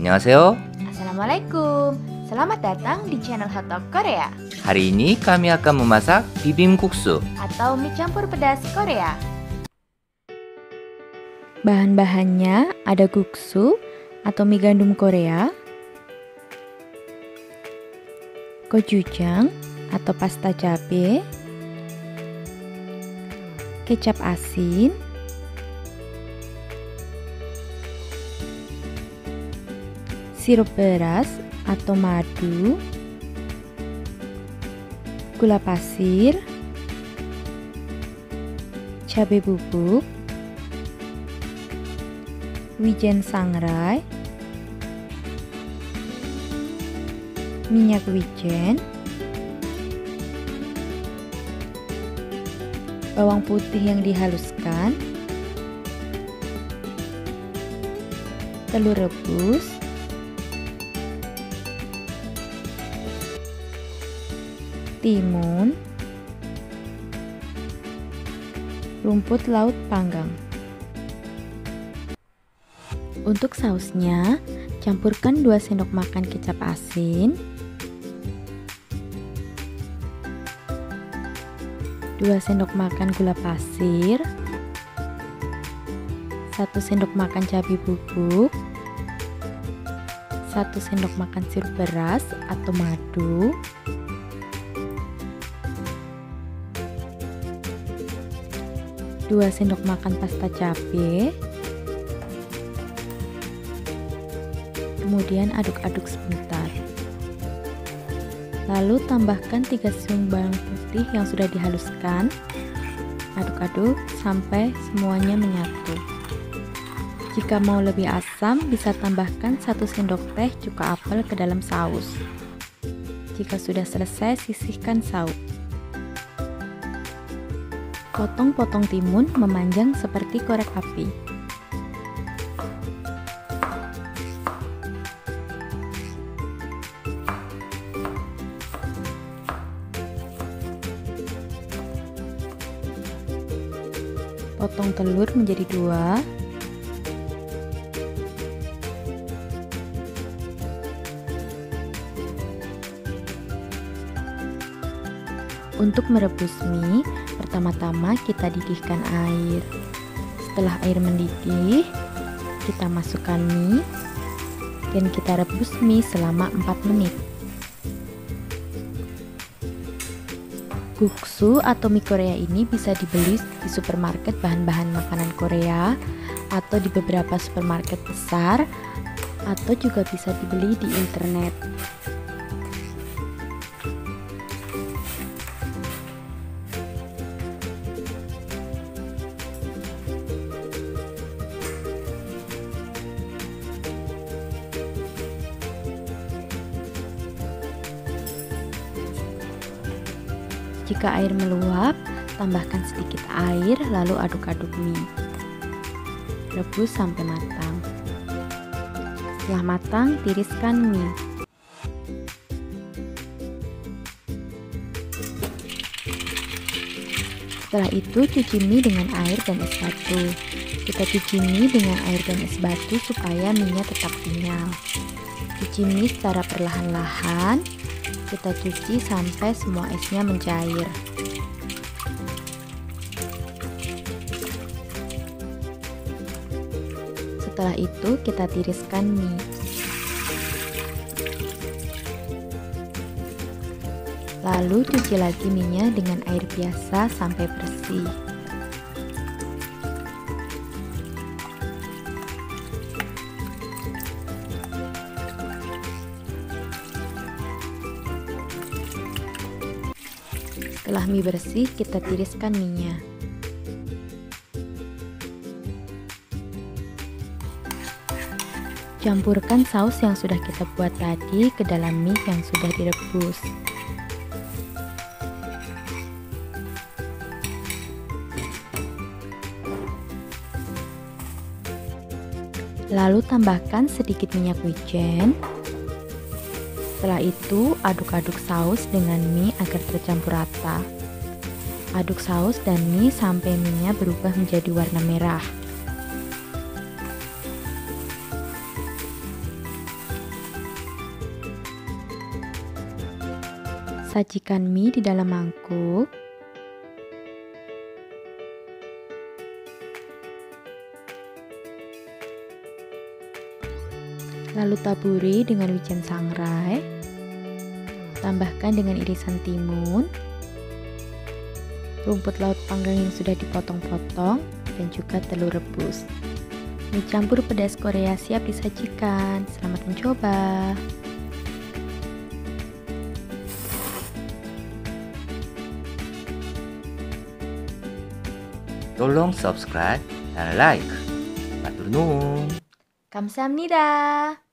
안녕하세요. Assalamualaikum. Selamat datang di channel Hotdog Korea Hari ini kami akan memasak bibimbap atau mie campur pedas Korea. Bahan-bahannya ada guksu atau mie gandum Korea, gochujang atau pasta cabai, kecap asin, sirup beras atau madu, gula pasir, cabai bubuk, wijen sangrai, minyak wijen, bawang putih yang dihaluskan, telur rebus, timun, rumput laut panggang. Untuk sausnya, campurkan 2 sendok makan kecap asin, 2 sendok makan gula pasir, 1 sendok makan cabai bubuk, 1 sendok makan sirup beras atau madu, 2 sendok makan pasta cabai, kemudian aduk-aduk sebentar. Lalu tambahkan 3 siung bawang putih yang sudah dihaluskan. Aduk-aduk sampai semuanya menyatu. Jika mau lebih asam, bisa tambahkan 1 sendok teh cuka apel ke dalam saus. Jika sudah selesai, sisihkan saus. Potong-potong timun memanjang seperti korek api. Potong telur menjadi 2. Untuk merebus mie, pertama-tama kita didihkan air. Setelah air mendidih, kita masukkan mie dan kita rebus mie selama 4 menit. Guksu atau mie Korea ini bisa dibeli di supermarket bahan-bahan makanan Korea atau di beberapa supermarket besar, atau juga bisa dibeli di internet. Jika air meluap, tambahkan sedikit air lalu aduk-aduk mie. Rebus sampai matang. Setelah matang, tiriskan mie. Setelah itu, cuci mie dengan air dan es batu. Kita cuci mie dengan air dan es batu supaya mie-nya tetap kenyal. Cuci mie secara perlahan-lahan. Kita cuci sampai semua esnya mencair. Setelah itu kita tiriskan mie. Lalu cuci lagi mie-nya dengan air biasa sampai bersih. Setelah mie bersih, kita tiriskan mie-nya. Campurkan saus yang sudah kita buat tadi ke dalam mie yang sudah direbus. Lalu tambahkan sedikit minyak wijen. Setelah itu, aduk-aduk saus dengan mie agar tercampur rata. Aduk saus dan mie sampai mie-nya berubah menjadi warna merah. Sajikan mie di dalam mangkuk. Lalu taburi dengan wijen sangrai. Tambahkan dengan irisan timun, rumput laut panggang yang sudah dipotong-potong, dan juga telur rebus. Mie campur pedas Korea siap disajikan. Selamat mencoba. Tolong subscribe dan like. Matur nuwun. 감사합니다.